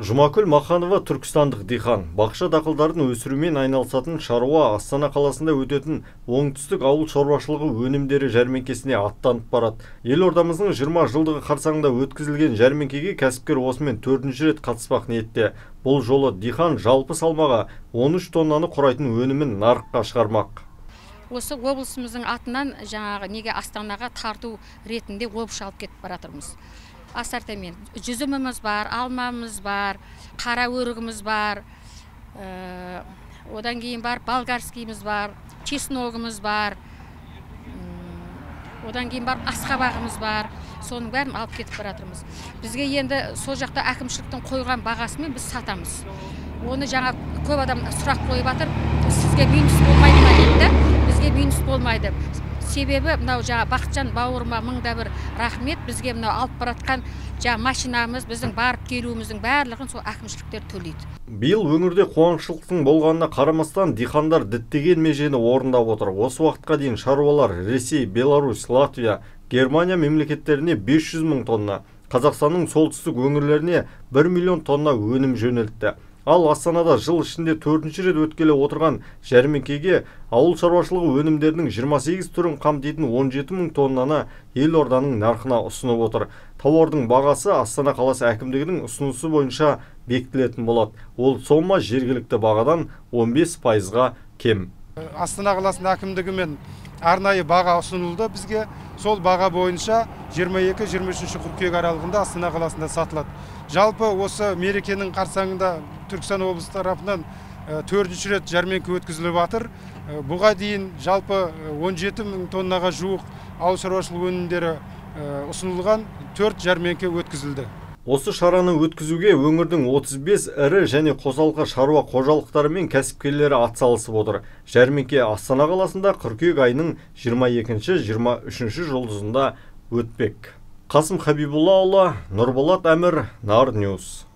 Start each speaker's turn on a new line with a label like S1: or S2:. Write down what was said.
S1: Жұмакүл Маханова түркістандық диқан. Бақша дақылдарын өсірумен айналысатын шаруа Астана қаласында өтетін оңтүстік ауыл шаруашылығы өнімдері жәрмеңкесіне аттанып барады. Елордамыздың 20 жылдығы қарсаңында өткізілген жәрмеңкеге кәсіпкер осымен 4-ші рет қатыспақ ниетте. Бұл жолы диқан жалпы салмағы 13 тоннаны құрайтын өнімін нарыққа шығармақ.
S2: Осы облысымыздың атынан неге Астанаға тарту ретінде обшы алып кетіп баратырмыз. Ассортимент жүзіміміз бар, алмамыз бар, қара өрігіміз бар, одан кейін бар болгарскийіміз бар, чесногымыз бар, одан кейін бар асқабағымыз бар. Соның бәрін алып кетіп баратырмыз. Бізге енді сол жақта әкімшіліктің қойған бағасымен біз сатамыз. Оны көп адам сұрақ қойып жатыр, сізге минус болмайды ма дейді. Бізге минус болмайды. Себебі мынау Бақытжан бауырыма мыңда бір рахмет, бізге мынау алып баратқан машинамыз, біздің барып келуіміздің барлығын сол әкімшіліктер төлейді.
S1: Биыл өңірде қуаңшылықтың болғанына қарамастан диқандар діттеген межені орындап отыр. Осы уақытқа дейін шаруалар Ресей, Беларусь, Латвия, Германия мемлекеттеріне 500 мың тонна, Қазақстанның солтүстік өңірлеріне 1 миллион тонна өнім жөнелтті. Ал Астанада жыл ішінде 4-ші рет өткелі отырған жәрмеңкеге ауыл шаруашылығы өнімдерінің 28 түрін қамтитын 17 мың тоннаны елорданың нарқына ұсынып отыр. Тауардың бағасы Астана қаласы әкімдігінің ұсынысы бойынша бекітілетін болады. Ол сома жергілікті бағадан 15%-ға кем.
S3: Астана қаласының әкімдігімен арнайы баға ұсынылды бізге. Сол баға бойынша 22-23 қыркүйек аралығында Астана қаласында сатылады. Жалпы осы мерекенің қарсаңында Түркістан облысы тарапынан 4-ші рет жәрмеңке өткізіліп жатыр. Бұға дейін жалпы 17 мың тоннаға жуық ауыл шаруашылығы өнімдері ұсынылған 4 жәрмеңке өткізілді.
S1: Осы шараны өткізуге өңірдің 35 ірі және қосалқы шаруа қожалықтары мен кәсіпкерлері атсалысып отыр. Жәрмеңке Астана қаласында қыркүйек айының 22-23 жұлдызында өтпек. Қасым Хабибуллаұлы, Нұрболат Әмір, Нар Ньюс.